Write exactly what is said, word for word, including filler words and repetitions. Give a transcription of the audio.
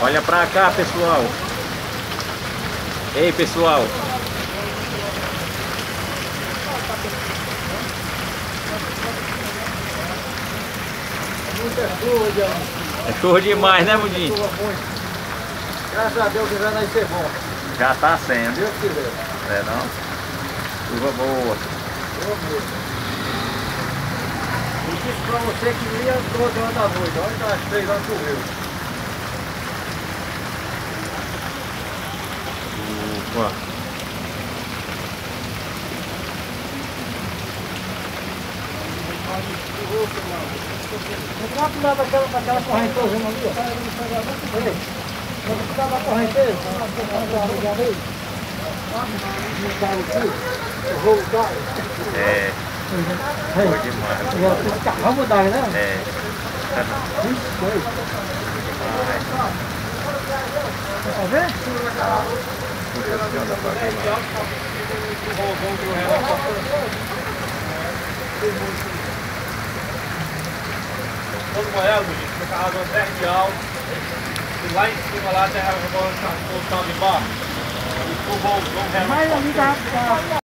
Olha pra cá, pessoal. Ei, pessoal. Muita chuva, Diana. É chuva demais, né, Mudinho? Chuva muito. Graças a Deus que já vai ser bom. Já tá sendo. Deus quiser. É não? Chuva boa. Chuva boa. Eu disse pra você que ia às doze horas da noite. Olha que às três horas choveu. Opa. Não dá pra dar daquela, daquela correnteza ali, ó. Ei, vamos ficar na correnteza? Eu vou dar. É. Boa demais. Vamos dar, né? É. Tá vendo? Todo molhado, gente, fica a água vertical e lá em cima lá tem a água de barro e o fogo vão Mas ali dá, dá.